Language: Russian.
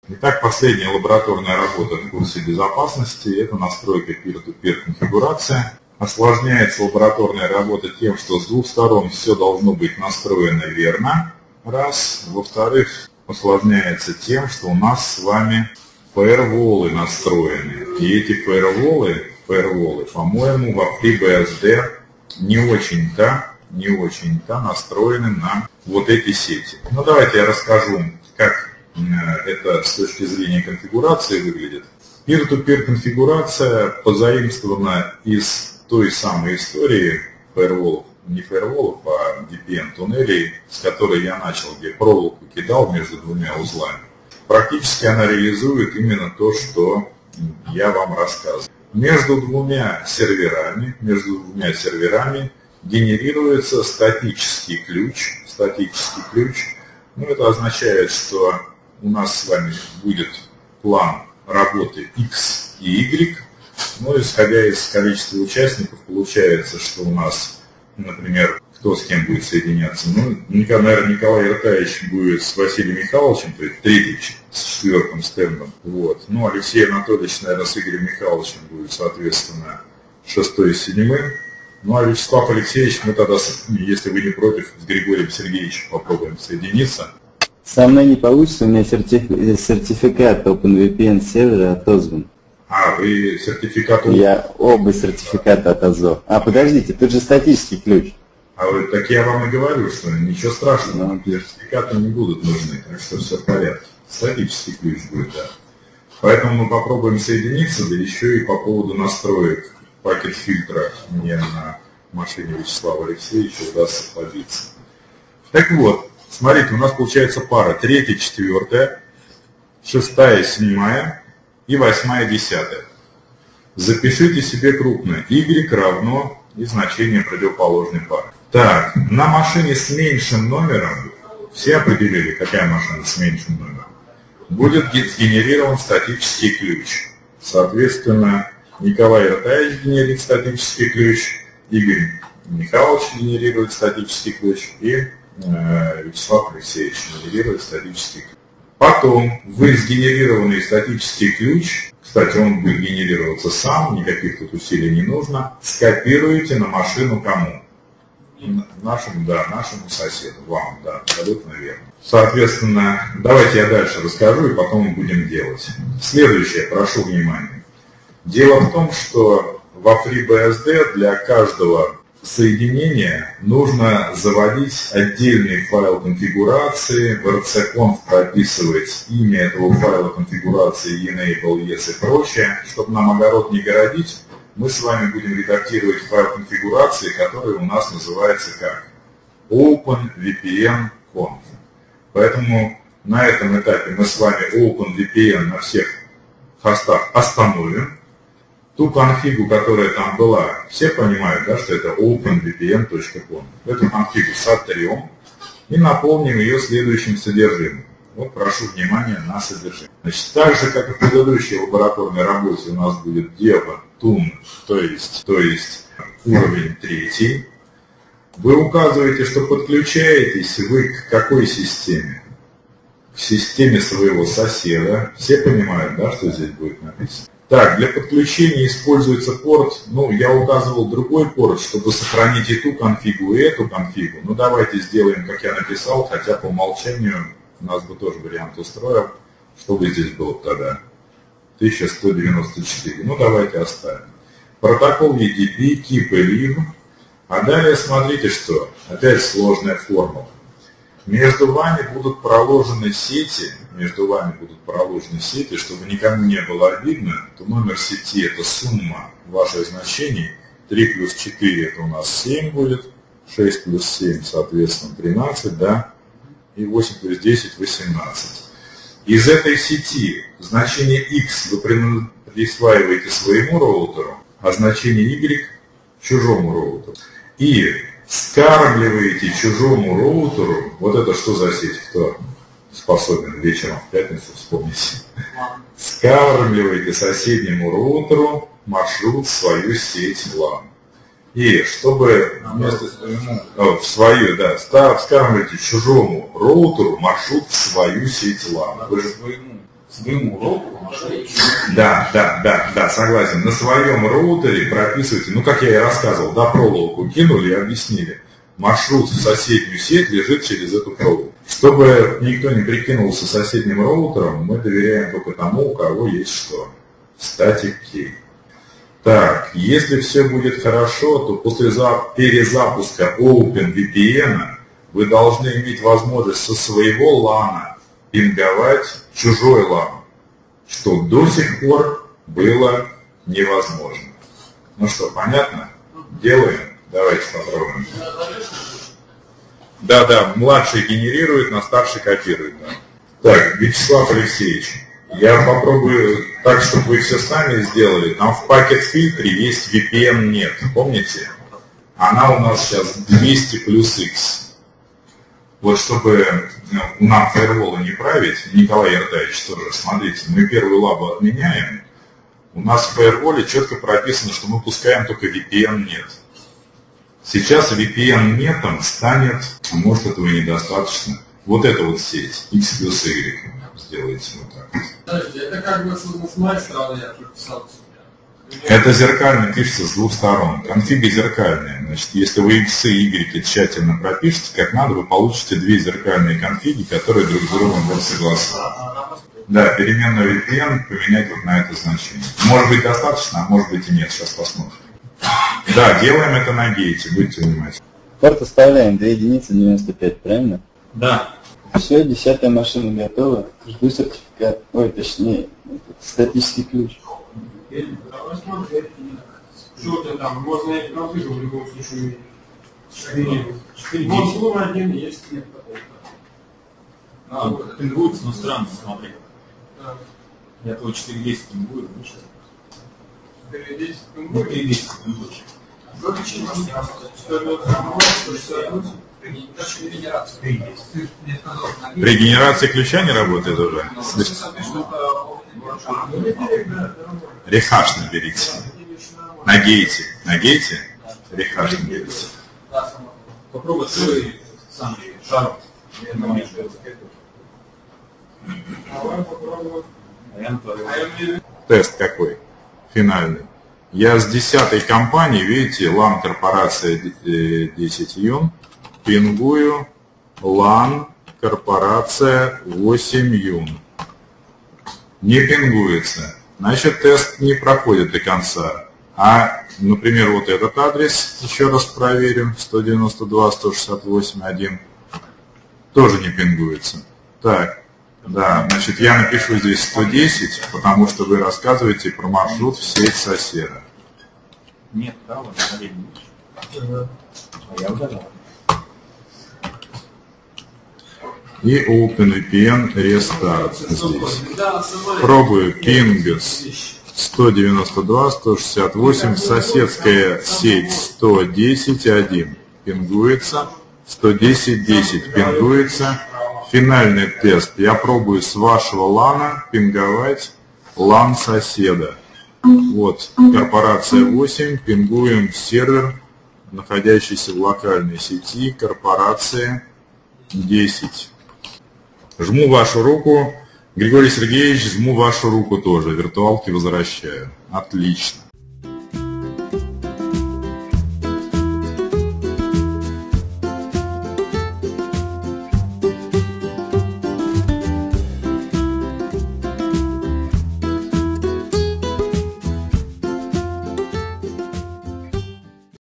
Итак, последняя лабораторная работа в курсе безопасности – это настройка peer-to-peer конфигурации. Осложняется лабораторная работа тем, что с двух сторон все должно быть настроено верно. Раз. Во-вторых, осложняется тем, что у нас с вами фаерволы настроены. И эти фаерволы, по-моему, во FreeBSD не очень-то настроены на вот эти сети. Ну, давайте я расскажу, как это с точки зрения конфигурации выглядит. Peer-to-peer конфигурация позаимствована из той самой истории фаерволов, не фаерволов, а VPN-туннелей, с которой я начал, где проволоку кидал между двумя узлами. Практически она реализует именно то, что я вам рассказываю. Между двумя серверами генерируется статический ключ. Это означает, что у нас с вами будет план работы X и Y. Исходя из количества участников, получается, что у нас, например, кто с кем будет соединяться. Наверное, Николай Иртаевич будет с Василием Михайловичем, то есть третий с 4-м стендом. Алексей Анатольевич, наверное, с Игорем Михайловичем будет, соответственно, 6-й и 7-м. А Вячеслав Алексеевич, мы тогда, если вы не против, с Григорием Сергеевичем попробуем соединиться. Со мной не получится, у меня сертификат OpenVPN сервера отозван. Вы сертификат? Я оба сертификата отозвал. Подождите, тут же статический ключ. Так я вам и говорю, что ничего страшного, сертификаты не будут нужны, так что все в порядке. Статический ключ будет, да. Поэтому мы попробуем соединиться, да еще и по поводу настроек пакет-фильтра мне на машине Вячеслава Алексеевича удастся побиться. Так вот, смотрите, у нас получается пара 3-я, 4-я, 6-я, 7-я и 8-я, 10-я. Запишите себе крупно. Y равно и значение противоположной пары. Так, на машине с меньшим номером, все определили, какая машина с меньшим номером, будет сгенерирован статический ключ. Соответственно, Николай Иртаевич генерирует статический ключ, Игорь Михайлович генерирует статический ключ и Вячеслав Алексеевич генерирует статический ключ. Потом вы сгенерированный статический ключ, кстати, он будет генерироваться сам, никаких тут усилий не нужно, скопируете на машину кому? Нашему соседу, вам, да, абсолютно верно. Соответственно, давайте я дальше расскажу и потом будем делать. Следующее, прошу внимания. Дело в том, что во FreeBSD для каждого соединения нужно заводить отдельный файл конфигурации, в rc-conf прописывать имя этого файла конфигурации, enable, yes и прочее. Чтобы нам огород не городить, мы с вами будем редактировать файл конфигурации, который у нас называется как OpenVPN-conf. Поэтому на этом этапе мы с вами OpenVPN на всех хостах остановим. Ту конфигу, которая там была, все понимают, да, что это openvpn.conf. Эту конфигу сотрем и наполним ее следующим содержимым. Прошу внимания на содержимое. Значит, так же, как и в предыдущей лабораторной работе, у нас будет dev tun, то есть уровень 3. Вы указываете, что подключаетесь вы к какой системе? К системе своего соседа. Все понимают, да, что здесь будет написано? Так, для подключения используется порт, я указывал другой порт, чтобы сохранить и ту конфигу, и эту конфигу. Давайте сделаем, как я написал, хотя по умолчанию у нас бы тоже вариант устроил. Что бы здесь было тогда? 1194. Давайте оставим. Протокол UDP, keep и leave. А далее смотрите, что. Опять сложная формула. Между вами будут проложены сети, чтобы никому не было обидно, то номер сети – это сумма ваших значений. 3 плюс 4 – это у нас 7 будет, 6 плюс 7, соответственно, 13, да, и 8 плюс 10 – 18. Из этой сети значение x вы присваиваете своему роутеру, а значение y – чужому роутеру. И скармливаете чужому роутеру, вот это что за сеть, кто способен вечером в пятницу вспомнить, скармливаете соседнему роутеру маршрут в свою сеть LAN. И чтобы в свою, да, скармливаете чужому роутеру маршрут в свою сеть LAN. Вы же своему роутеру маршрут? Да, согласен. На своем роутере прописывайте, ну как я и рассказывал, да, проволоку кинули и объяснили. Маршрут в соседнюю сеть лежит через эту проволоку. Чтобы никто не прикинулся соседним роутером, мы доверяем только тому, у кого есть что? Static key. Так, если все будет хорошо, то после перезапуска OpenVPN вы должны иметь возможность со своего LAN пинговать чужой LAN, что до сих пор было невозможно. Ну что, понятно? Делаем? Давайте попробуем. Да, младший генерирует, на старший копирует. Да. Так, Вячеслав Алексеевич, я попробую так, чтобы вы все сами сделали. Там в пакет-фильтре есть VPN нет, помните? Она у нас сейчас 200 плюс X. Вот чтобы нам фаерволы не править, Николай Ертаевич тоже, смотрите, мы первую лабу отменяем. У нас в фаерволе четко прописано, что мы пускаем только VPN нет. Сейчас VPN нетом станет, а может этого и недостаточно. Вот эта вот сеть, X плюс Y, сделайте вот так. Подожди, это как бы с моей стороны я прописал. Это зеркально пишется с двух сторон. Конфига зеркальная. Значит, если вы X и Y тщательно пропишете, как надо, вы получите две зеркальные конфиги, которые друг с другом будут согласны. Да, переменную VPN поменять вот на это значение. Может быть достаточно, а может быть и нет. Сейчас посмотрим. Да, делаем это на гейте, будьте внимательны. Порт оставляем 2 единицы 95, правильно? Да. Все, 10-я машина готова. Жду сертификат. Ой, точнее, статический ключ. Что ты там, можно эти конфликты в любом случае увидеть. Вот один есть, нет такого. Пингуется, но странно, смотри. Я твой 4.10 пингую, ну что? 4.10 пингую? 4.10 пингуешь. При генерации ключа не работает уже? Рехаш наберите. На гейте. На гейте рехаш наберите. Попробуй свой сам шар. Тест какой? Финальный. Я с 10-й компании, видите, LAN корпорация 10 юн, пингую LAN корпорация 8 юн. Не пингуется. Значит, тест не проходит до конца. А, например, вот этот адрес, еще раз проверю, 192.168.1, тоже не пингуется. Так, да, значит, я напишу здесь 110, потому что вы рассказываете про маршрут в сеть соседа. Нет, да, вот, смотри, а я угадал. И OpenVPN Restart здесь. Пробую пингс 192.168, соседская сеть 110.1 пингуется, 110.10 пингуется. Финальный тест. Я пробую с вашего лана пинговать LAN соседа. Вот, корпорация 8, пингуем сервер, находящийся в локальной сети, корпорация 10. Жму вашу руку. Григорий Сергеевич, жму вашу руку тоже. Виртуалки возвращаю. Отлично.